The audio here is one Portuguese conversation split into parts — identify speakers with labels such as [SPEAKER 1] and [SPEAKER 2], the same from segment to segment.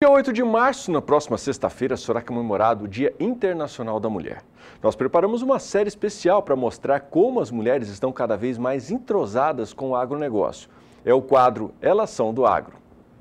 [SPEAKER 1] dia 8 de março, na próxima sexta-feira, será comemorado o Dia Internacional da Mulher. Nós preparamos uma série especial para mostrar como as mulheres estão cada vez mais entrosadas com o agronegócio. É o quadro Elas São do Agro.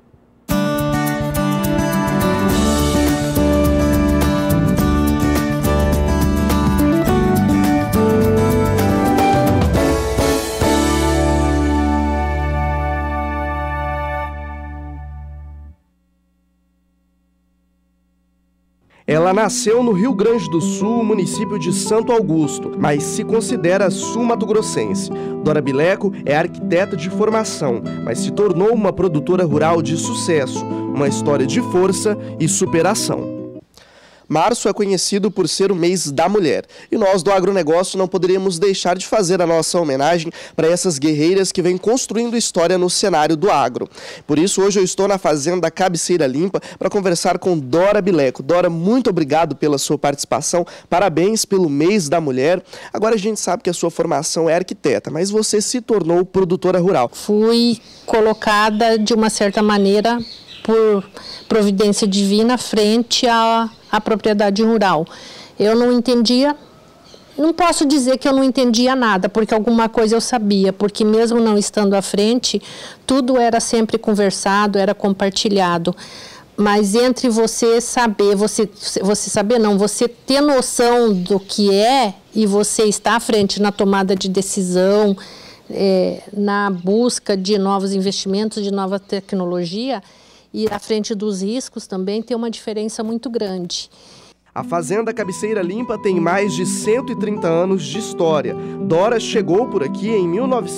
[SPEAKER 2] Ela nasceu no Rio Grande do Sul, município de Santo Augusto, mas se considera sul-mato-grossense. Dora Bileco é arquiteta de formação, mas se tornou uma produtora rural de sucesso, uma história de força e superação. Março é conhecido por ser o mês da mulher e nós do agronegócio não poderíamos deixar de fazer a nossa homenagem para essas guerreiras que vêm construindo história no cenário do agro. Por isso, hoje eu estou na Fazenda Cabeceira Limpa para conversar com Dora Bileco. Dora, muito obrigado pela sua participação, parabéns pelo mês da mulher. Agora a gente sabe que a sua formação é arquiteta, mas você se tornou produtora rural.
[SPEAKER 3] Fui colocada de uma certa maneira por providência divina frente à propriedade rural. Eu não entendia, não posso dizer que eu não entendia nada, porque alguma coisa eu sabia, porque mesmo não estando à frente, tudo era sempre conversado, era compartilhado. Mas entre você saber, você ter noção do que é e você estar à frente na tomada de decisão, na busca de novos investimentos, de nova tecnologia, e à frente dos riscos também tem uma diferença muito grande.
[SPEAKER 2] A Fazenda Cabeceira Limpa tem mais de 130 anos de história. Dora chegou por aqui em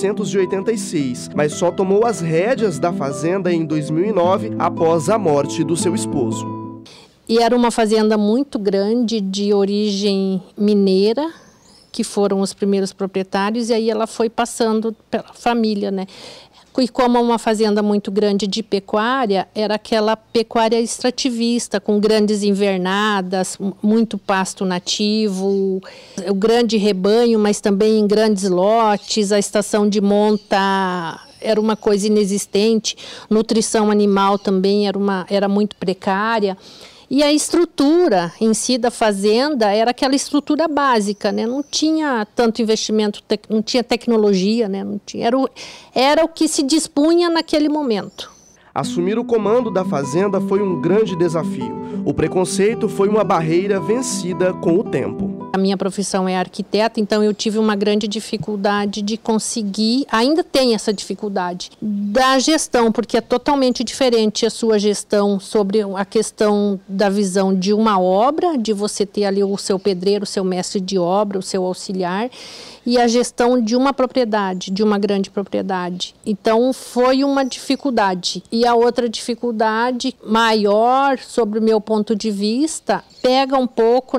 [SPEAKER 2] 1986, mas só tomou as rédeas da fazenda em 2009, após a morte do seu esposo.
[SPEAKER 3] E era uma fazenda muito grande, de origem mineira, que foram os primeiros proprietários, e aí ela foi passando pela família, né? E como é uma fazenda muito grande de pecuária, era aquela pecuária extrativista, com grandes invernadas, muito pasto nativo, o grande rebanho, mas também em grandes lotes, a estação de monta era uma coisa inexistente, nutrição animal também era muito precária. E a estrutura em si da fazenda era aquela estrutura básica, né? Não tinha tanto investimento, não tinha tecnologia, né? Não tinha, era o que se dispunha naquele momento.
[SPEAKER 2] Assumir o comando da fazenda foi um grande desafio. O preconceito foi uma barreira vencida com o tempo.
[SPEAKER 3] A minha profissão é arquiteta, então eu tive uma grande dificuldade de conseguir, ainda tem essa dificuldade, da gestão, porque é totalmente diferente a sua gestão sobre a questão da visão de uma obra, de você ter ali o seu pedreiro, o seu mestre de obra, o seu auxiliar, e a gestão de uma propriedade, de uma grande propriedade. Então foi uma dificuldade. E a outra dificuldade maior, sobre o meu ponto de vista, pega um pouco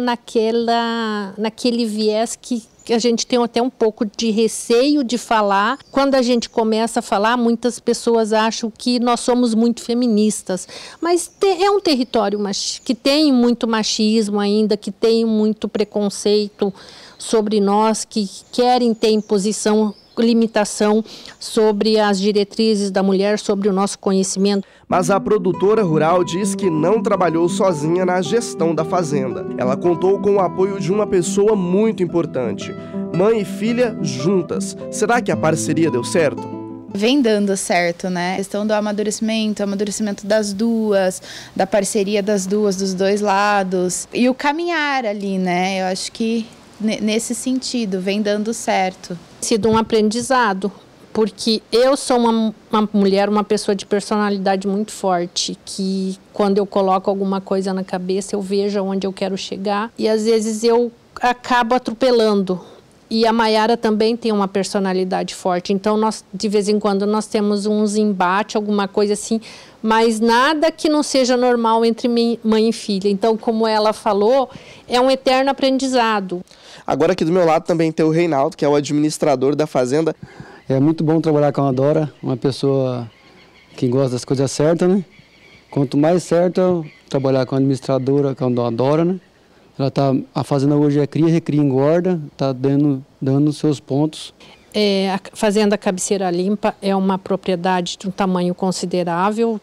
[SPEAKER 3] naquele viés que a gente tem até um pouco de receio de falar. Quando a gente começa a falar, muitas pessoas acham que nós somos muito feministas, mas é um território que tem muito machismo ainda, que tem muito preconceito sobre nós, que querem ter imposição, limitação sobre as diretrizes da mulher, sobre o nosso conhecimento.
[SPEAKER 2] Mas a produtora rural diz que não trabalhou sozinha na gestão da fazenda. Ela contou com o apoio de uma pessoa muito importante. Mãe e filha juntas. Será que a parceria deu certo?
[SPEAKER 4] Vem dando certo, né? A questão do amadurecimento das duas, da parceria das duas, dos dois lados. E o caminhar ali, né? Eu acho que nesse sentido vem dando certo.
[SPEAKER 3] Sido um aprendizado, porque eu sou uma mulher, uma pessoa de personalidade muito forte, que quando eu coloco alguma coisa na cabeça, eu vejo aonde eu quero chegar e às vezes eu acabo atropelando. E a Maiara também tem uma personalidade forte, então nós, de vez em quando, nós temos uns embates, alguma coisa assim, mas nada que não seja normal entre mãe e filha. Então, como ela falou, é um eterno aprendizado.
[SPEAKER 2] Agora aqui do meu lado também tem o Reinaldo, que é o administrador da fazenda.
[SPEAKER 5] É muito bom trabalhar com a Dora, uma pessoa que gosta das coisas certas, né? Quanto mais certo trabalhar com a administradora, com a Dora, né? A fazenda hoje é cria, recria, engorda, está dando seus pontos.
[SPEAKER 3] A Fazenda Cabeceira Limpa é uma propriedade de um tamanho considerável,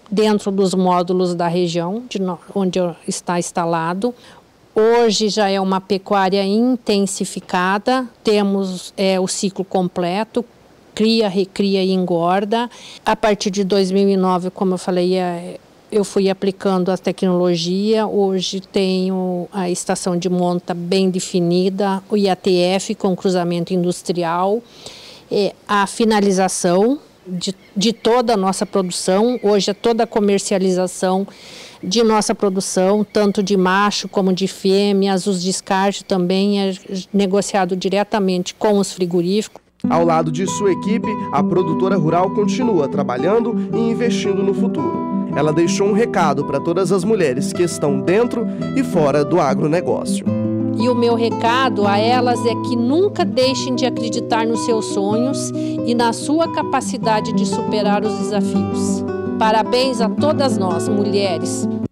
[SPEAKER 3] dentro dos módulos da região onde está instalado. Hoje já é uma pecuária intensificada, temos o ciclo completo, cria, recria e engorda. A partir de 2009, como eu falei, eu fui aplicando a tecnologia. Hoje tenho a estação de monta bem definida, o IATF com cruzamento industrial, a finalização de toda a nossa produção. Hoje é toda a comercialização de nossa produção, tanto de macho como de fêmeas. Os descartes também é negociado diretamente com os frigoríficos.
[SPEAKER 2] Ao lado de sua equipe, a produtora rural continua trabalhando e investindo no futuro. Ela deixou um recado para todas as mulheres que estão dentro e fora do agronegócio.
[SPEAKER 3] E o meu recado a elas é que nunca deixem de acreditar nos seus sonhos e na sua capacidade de superar os desafios. Parabéns a todas nós, mulheres.